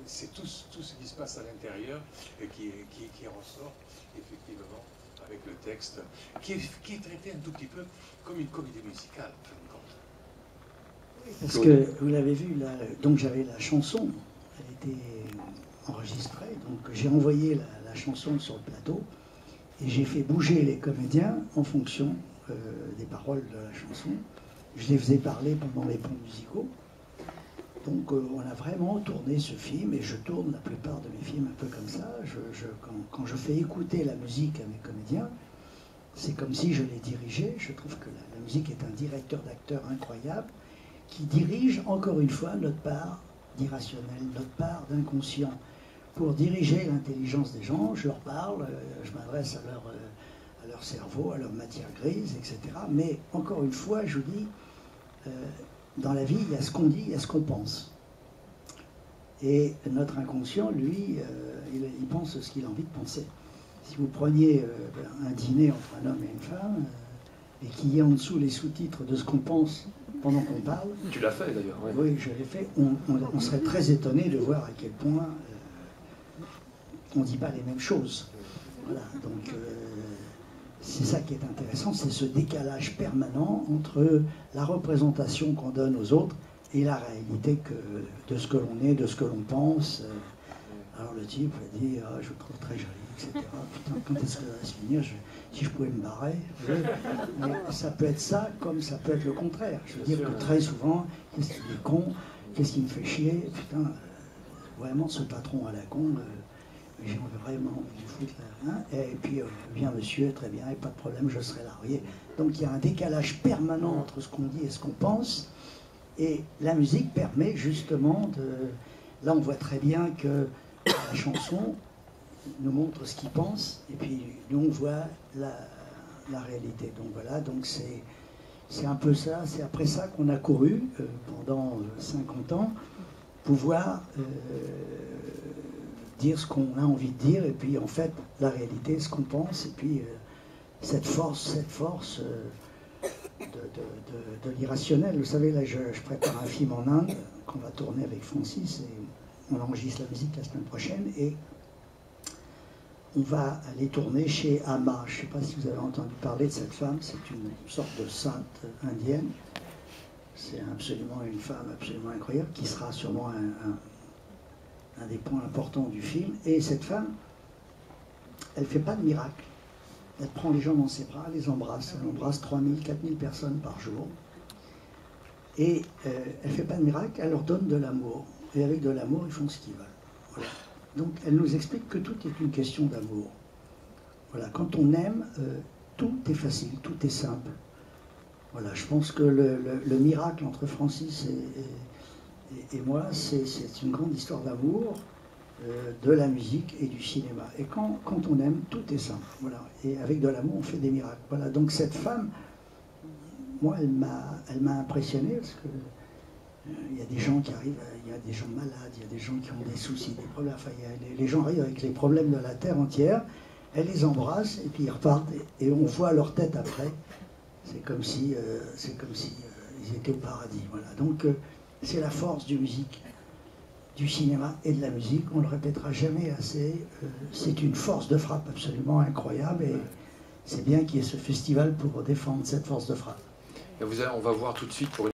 c'est tout ce qui se passe à l'intérieur qui ressort effectivement avec le texte, qui est traité un tout petit peu comme une comédie musicale, en fin de compte. Parce que vous l'avez vu, là, donc j'avais la chanson, elle était enregistrée, donc j'ai envoyé la chanson sur le plateau et j'ai fait bouger les comédiens en fonction des paroles de la chanson. Je les faisais parler pendant les ponts musicaux. Donc on a vraiment tourné ce film, et je tourne la plupart de mes films un peu comme ça. Quand je fais écouter la musique à mes comédiens, c'est comme si je les dirigeais. Je trouve que la musique est un directeur d'acteur incroyable qui dirige encore une fois notre part d'irrationnel, notre part d'inconscient. Pour diriger l'intelligence des gens, je leur parle, je m'adresse à leur cerveau, à leur matière grise, etc. Mais encore une fois, je vous dis, dans la vie, il y a ce qu'on dit, il y a ce qu'on pense. Et notre inconscient, lui, il pense ce qu'il a envie de penser. Si vous preniez un dîner entre un homme et une femme, et qu'il y ait en dessous les sous-titres de ce qu'on pense pendant qu'on parle... Tu l'as fait d'ailleurs. Ouais. Oui, je l'ai fait. On serait très étonné de voir à quel point on ne dit pas les mêmes choses. Voilà, donc... c'est ça qui est intéressant, c'est ce décalage permanent entre la représentation qu'on donne aux autres et la réalité de ce que l'on est, de ce que l'on pense. Alors le type dit « Ah, je vous trouve très jolie, etc. Putain, quand est-ce que ça va se finir? Si je pouvais me barrer. » Mais ça peut être ça, comme ça peut être le contraire. Je veux dire que très souvent, qu'est-ce qu'il est con, qu'est-ce qui me fait chier, putain, vraiment ce patron à la con... j'ai vraiment envie de foutre là. Hein, et puis, bien monsieur, très bien, et pas de problème, je serai là. Vous voyez. Donc il y a un décalage permanent entre ce qu'on dit et ce qu'on pense. Et la musique permet justement de... Là, on voit très bien que la chanson nous montre ce qu'il pense, et puis nous, on voit la réalité. Donc voilà, donc c'est un peu ça, c'est après ça qu'on a couru pendant 50 ans, pouvoir... dire ce qu'on a envie de dire, et puis en fait la réalité, ce qu'on pense, et puis cette force de l'irrationnel. Vous savez, là je prépare un film en Inde qu'on va tourner avec Francis, et on enregistre la musique la semaine prochaine, et on va aller tourner chez Amma. Je ne sais pas si vous avez entendu parler de cette femme, c'est une sorte de sainte indienne. C'est absolument une femme absolument incroyable, qui sera sûrement un des points importants du film. Et cette femme, elle ne fait pas de miracle. Elle prend les gens dans ses bras, elle les embrasse. Elle embrasse 3000, 4000 personnes par jour. Et elle ne fait pas de miracle, elle leur donne de l'amour. Et avec de l'amour, ils font ce qu'ils veulent. Voilà. Donc elle nous explique que tout est une question d'amour. Voilà. Quand on aime, tout est facile, tout est simple. Voilà. Je pense que le miracle entre Francis et moi, c'est une grande histoire d'amour, de la musique et du cinéma. Et quand on aime, tout est simple. Voilà. Et avec de l'amour, on fait des miracles. Voilà. Donc cette femme, moi, elle m'a impressionné, parce que il y a des gens qui arrivent, il y a des gens malades, il y a des gens qui ont des soucis, des problèmes. Enfin, les gens arrivent avec les problèmes de la terre entière, elle les embrasse et puis ils repartent, et on voit leur tête après. C'est comme si ils étaient au paradis. Voilà. Donc c'est la force du cinéma et de la musique. On le répétera jamais assez. C'est une force de frappe absolument incroyable, et c'est bien qu'il y ait ce festival pour défendre cette force de frappe. Et on va voir tout de suite pour